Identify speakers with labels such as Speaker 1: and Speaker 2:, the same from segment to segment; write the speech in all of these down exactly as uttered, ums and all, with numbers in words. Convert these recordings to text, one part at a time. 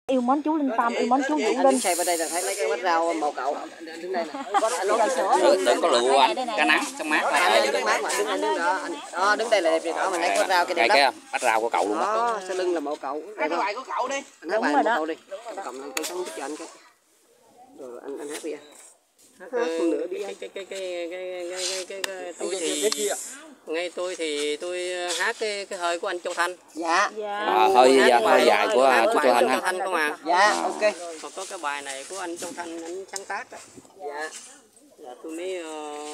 Speaker 1: Yêu mến chú Linh Tâm, yêu mến chú Vũ Linh.
Speaker 2: Xe vào đây là thấy mấy cái bánh rau màu cậu. Đứng đây nè.
Speaker 3: Có lựu anh, cá nắng, trong mát.
Speaker 2: Đứng mát mà đứng đây đứng đó. Đó đứng đây là đẹp đó, mình lấy có rau cái đẹp
Speaker 3: đó. Bánh rau của cậu luôn đó.
Speaker 2: Đó, sau lưng là màu cậu.
Speaker 4: Hát bài của cậu đi.
Speaker 2: Anh hát bài của cậu đi. Cầm lên cây sống cho anh cái. Rồi anh anh hát đi. Hát một nửa đi.
Speaker 5: Cái cái cái cái cái cái cái tôi thì ngay tôi thì tôi hát cái cái hơi của anh Châu Thanh.
Speaker 2: Dạ.
Speaker 3: À, hơi hơi dài của chú Châu Thanh ha.
Speaker 5: Thanh không à.
Speaker 2: Dạ, ok.
Speaker 5: Còn có cái bài này của anh Châu Thanh anh sáng tác đó.
Speaker 2: Dạ.
Speaker 5: Là tôi mới uh,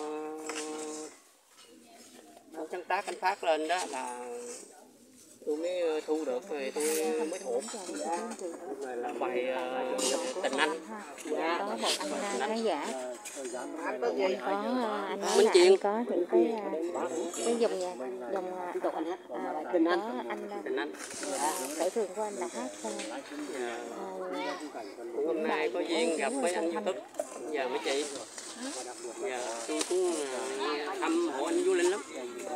Speaker 5: anh sáng tác anh phát lên đó là tôi mới thu được rồi tôi mới thuộc. Dạ. Là bài uh, Tình Anh.
Speaker 1: Dạ. Có một anh khán giả anh có anh nói
Speaker 5: Minh
Speaker 1: là
Speaker 5: Chiên.
Speaker 1: anh có những cái cái dòng nhạc dòng
Speaker 2: Tục anh hát.
Speaker 1: à,
Speaker 2: Tình Anh.
Speaker 1: có anh
Speaker 5: Tình Anh.
Speaker 1: sở trường của anh là hát
Speaker 5: Hôm nay có duyên gặp mấy anh YouTube giờ mấy chị. Giờ tôi cũng thăm hộ anh Vũ Linh lắm.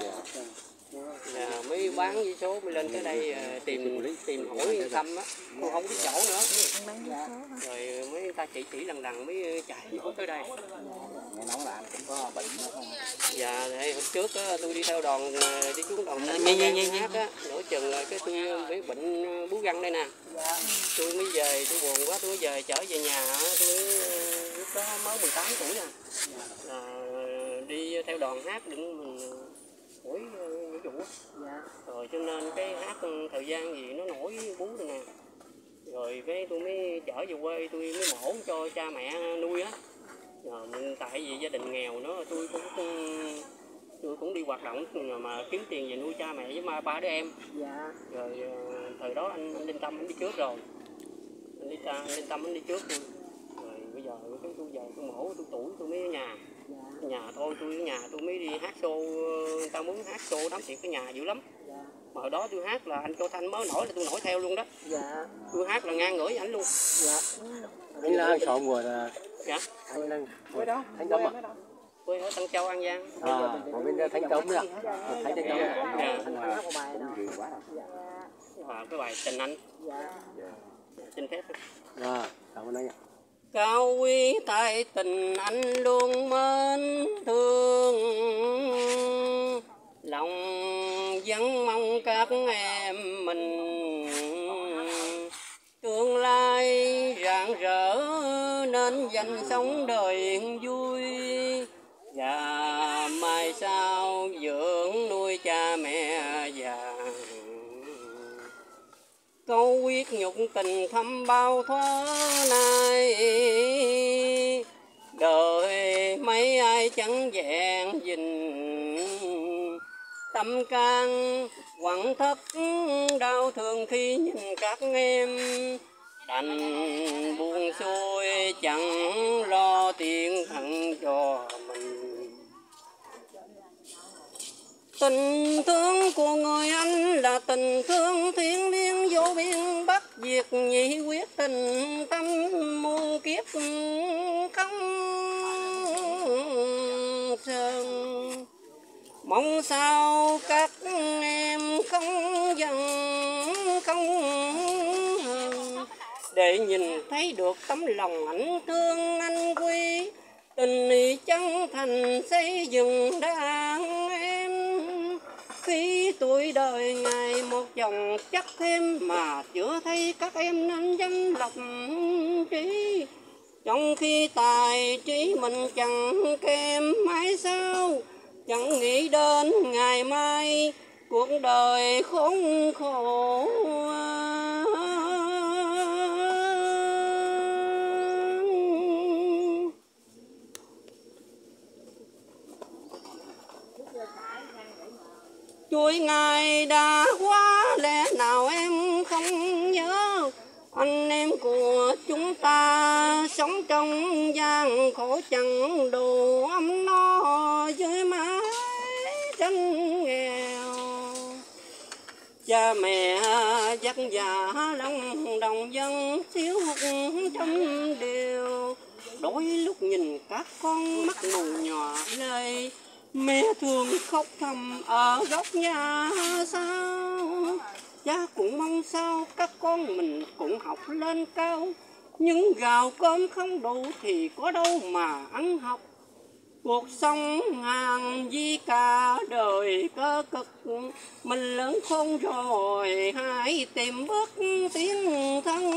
Speaker 5: Là mới bán với số mới lên tới đây tìm tìm hỏi thăm á, cô không biết chỗ nữa. Rồi mấy người ta chỉ chỉ lần lần mới chạy vô tới đây.
Speaker 3: Nghe nói là anh cũng có bệnh nữa không?
Speaker 5: Dạ, thì hôm trước á, tôi đi theo đoàn đi xuống đoàn nghe nghe nghe hát á, nửa chừng rồi cái tôi bị bệnh bú găng đây nè. Tôi mới về, tôi buồn quá, tôi mới về trở về nhà á, tôi lúc đó mới mười tám tuổi à. À, đi theo đoàn hát đừng mình hỏi nghĩa vụ á. Rồi cho nên cái hát thời gian gì nó nổi bú rồi nè. Rồi cái tôi mới trở về quê, tôi mới mổ cho cha mẹ nuôi á. Rồi, tại vì gia đình nghèo nữa, tôi cũng tôi cũng đi hoạt động mà kiếm tiền về nuôi cha mẹ với ba ba đứa em.
Speaker 2: Dạ.
Speaker 5: Rồi thời đó anh, anh Linh Tâm anh đi trước rồi, anh Linh, anh Linh Tâm anh đi trước luôn. Rồi bây giờ cái tôi giờ tôi mổ tôi tuổi tôi mới ở nhà.
Speaker 2: Dạ.
Speaker 5: Nhà thôi tôi ở nhà tôi mới đi hát show, tao muốn hát show đám tiệc cái nhà dữ lắm.
Speaker 2: Dạ.
Speaker 5: Mà hồi đó tôi hát là anh Châu Thanh mới nổi là tôi nổi theo luôn đó.
Speaker 2: Dạ.
Speaker 5: Tôi hát là ngang ngửa với ảnh luôn.
Speaker 2: Dạ. Anh là chọn người là.
Speaker 5: Dạ.
Speaker 2: Anh đang quê đó. Thánh Tông à?
Speaker 5: Quê ở Tân Châu An Giang.
Speaker 2: À, ở bên Thánh Tông đó. Thánh Tông.
Speaker 5: Dạ.
Speaker 2: Dạ.
Speaker 5: Và cái bài Tình Anh.
Speaker 2: Dạ.
Speaker 5: Xin phép.
Speaker 2: Dạ. Cảm ơn anh ạ.
Speaker 5: Cao quý tại tình anh luôn mến thương, lòng vẫn mong các em mình tương lai rạng rỡ nên dành sống đời vui, và mai sau dưỡng nuôi cha mẹ già. Câu quyết nhục tình thâm bao thuở nay, đời mấy ai chẳng vẹn gìn. Tâm can quặn thắt đau thương khi nhìn các em, đành buông xuôi chẳng lo tiền thân cho mình. Tình thương của người anh là tình thương thiêng liêng vô biên, bất diệt nhị quyết tình tâm muôn kiếp không sơn. Mong sao các em không giận không hờn, để nhìn thấy được tấm lòng anh thương anh quý, tình ý chân thành xây dựng đàn em. Khi tuổi đời ngày một chồng chắc thêm mà chưa thấy các em nên dám lòng trí, trong khi tài trí mình chẳng kém mãi sao, chẳng nghĩ đến ngày mai cuộc đời khốn khổ. Chuỗi ngày đã qua lẽ nào em không nhớ, anh em của chúng ta sống trong gian khổ chẳng đủ ấm no dưới mái tranh nghèo. Cha mẹ dắt già lòng đồng dân thiếu hụt trong điều, đôi lúc nhìn các con mắt mù nhòa lệ, mẹ thường khóc thầm ở góc nhà sao. cha cũng mong sao các con mình cũng học lên cao, nhưng gạo cơm không đủ thì có đâu mà ăn học. Cuộc sống hàng di cả đời cơ cực, mình lớn khôn rồi hãy tìm bước tiến thân.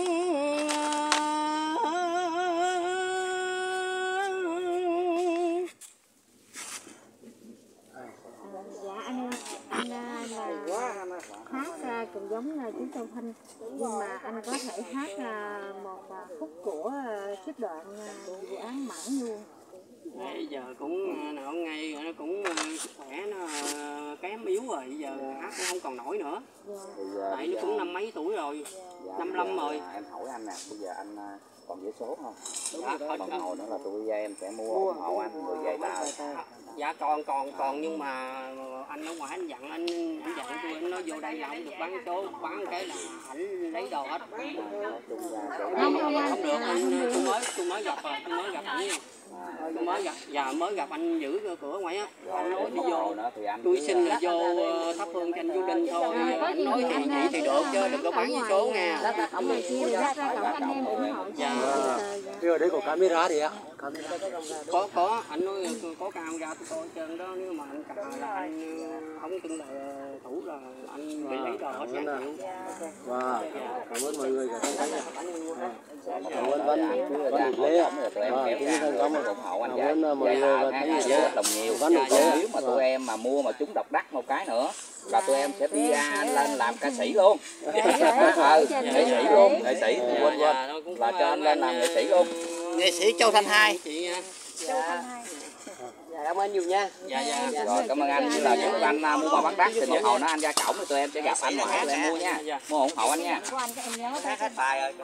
Speaker 1: Dạ anh anh là hát cũng giống là chú Châu Thanh, nhưng mà anh có thể hát một khúc của trích đoạn dự án Mãn Nhung.
Speaker 5: Bây giờ cũng nào ngay nó cũng sức khỏe nó kém yếu rồi, bây giờ hát cũng không còn nổi nữa. Tại nó cũng năm mấy tuổi rồi, năm lăm rồi.
Speaker 3: Em hỏi anh nè, bây giờ anh còn vé số không?
Speaker 5: Dạ,
Speaker 3: còn hồi nữa là tụi em sẽ mua ủng hộ anh rồi về tao.
Speaker 5: Dạ còn còn còn nhưng mà anh ở ngoài anh dặn anh anh dặn tôi anh nói vô đây là không được bán số, bán cái là ảnh lấy đồ hết. Không không không được, anh tôi mới tôi mới gặp rồi, tôi mới gặp ảnh. Tôi mới gặp, dạ mới gặp anh giữ cửa ngoài á, anh nói đi vô, tôi xin là vô thắp hương cho anh vô đinh thôi, nói thì vậy thì được chứ đừng có bán vé số nha. Dạ.
Speaker 2: Rồi đấy có camera đi ạ.
Speaker 5: Có có anh nói có camera tôi coi trên đó, nếu mà anh cà là anh không tin là thủ là anh bị lấy đồ hết giá chịu.
Speaker 2: Wow, cảm ơn mọi người cả thấy. Cảm ơn Vân, Vân Được Lê ạ. Cảm ơn
Speaker 3: ủng hộ anh
Speaker 2: cảm ơn mọi người và thấy
Speaker 3: rất đồng nhiều.
Speaker 2: Vân Được Lê.
Speaker 3: Nếu mà tụi em mà mua mà trúng độc đắc một cái nữa là tụi em sẽ đi ra lên làm ca sĩ luôn. Ừ, nghệ sĩ luôn, nghệ sĩ quên quên là cho anh lên làm nghệ sĩ luôn.
Speaker 2: Nghệ sĩ Châu Thanh hai.
Speaker 1: Châu Thanh hai.
Speaker 2: Dạ cảm ơn nhiều nha.
Speaker 5: Dạ dạ.
Speaker 3: Rồi cảm ơn anh, như là nếu anh mua mà bán đắt thì một hồi nó anh ra cổng thì tụi em sẽ gặp anh ngoài tụi em mua nha. Mua ủng hộ anh nha.
Speaker 2: Hát bài rồi.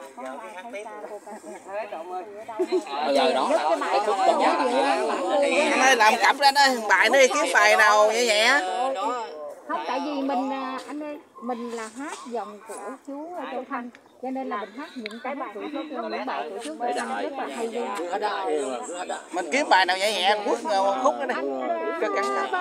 Speaker 3: Bây giờ đó là cái khúc tốt nhất.
Speaker 2: Anh ơi làm cặp lên ơi, bài đi kiếm bài nào nhẹ nhẹ.
Speaker 1: Không, tại vì mình anh ơi, mình là hát dòng của chú Châu Thanh, cho nên là mình hát những cái hát của chú, những bài của chú rất là hay luôn.
Speaker 2: Mình kiếm bài nào nhẹ nhẹ quất một khúc đó đi. Cho căng thẳng.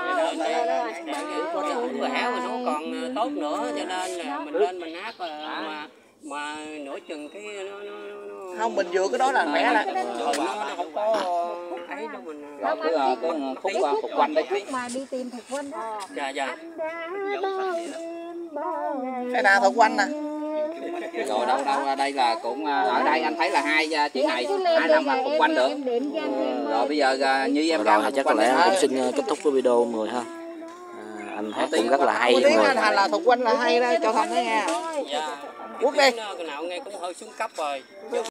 Speaker 5: Khỏe mà nó còn tốt nữa, cho nên là mình lên mình hát mà mà nửa chừng cái nó nó nó
Speaker 2: Không, mình vừa cái đó là khỏe là
Speaker 5: nó không có ấy đâu mình.
Speaker 3: Rồi cứ cứ khúc phục quanh đây.
Speaker 1: Khúc mà đi tìm Thục Vân đó.
Speaker 5: Dạ dạ.
Speaker 2: cái nào Thục Quanh nè.
Speaker 3: Rồi đâu đâu đây là cũng ở đây anh thấy là hai chữ này hai năm là phục quanh được. Rồi bây giờ như em
Speaker 4: rồi chắc có lẽ anh cũng xin kết thúc cái video mọi người ha. À, anh hát cũng rất là hay mọi
Speaker 2: tiếng
Speaker 4: người.
Speaker 2: anh là Thục Quanh là hay đó, cho Thanh thấy nghe.
Speaker 5: Dạ.
Speaker 2: Quốc đi.
Speaker 5: Cái nào nghe cũng hơi xuống cấp rồi.